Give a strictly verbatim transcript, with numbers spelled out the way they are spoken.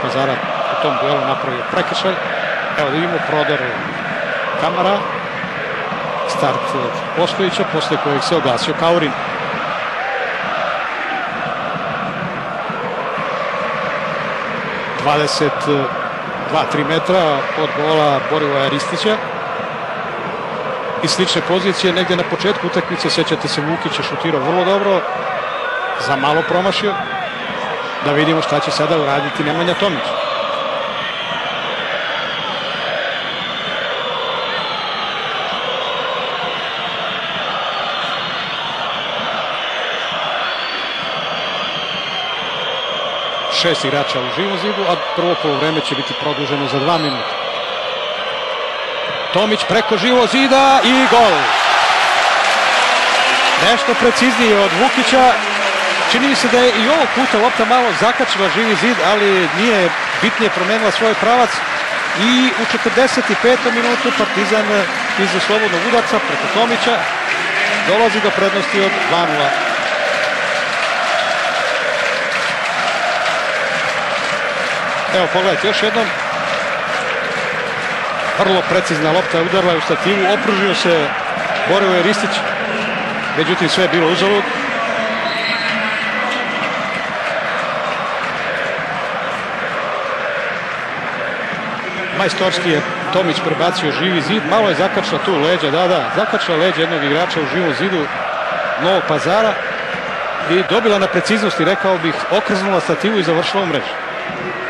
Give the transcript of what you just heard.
Pazara u tom duelu napravio prekršaj. Evo da vidimo prodor Kamara. Start Ostojića, posle kojeg se oglasio Kaurin. dvadeset dva tri metra od gola Borivoja Ristića. I slične pozicije negdje na početku utakmice, sećate se, Vukić je šutirao vrlo dobro, za malo promašio. Da vidimo šta će sada uraditi Nemanja Tomić. Šest igrača u živom zidu, a prvo poluvreme će biti produženo za dva minuta. Tomić preko živog zida i gol. Nešto preciznije od Vukića. Čini mi se da je i ovog puta lopta malo zakačila živi zid, ali nije bitnije promenila svoj pravac. I u četrdeset petom minutu Partizan iz slobodnog udarca preko Tomića dolazi do prednosti od dva nula. Evo, pogledajte još jednom. Vrlo precizna lopta je udarila u stativu, opružio se Borivoje Ristić, međutim sve je bilo uzalud. Majstorski je Tomić prebacio živi zid, malo je zakačila tu leđa, da, da, zakačila leđa jednog igrača u živom zidu Novog Pazara i dobila na preciznosti, rekao bih, okrznula stativu i završila u mrežu.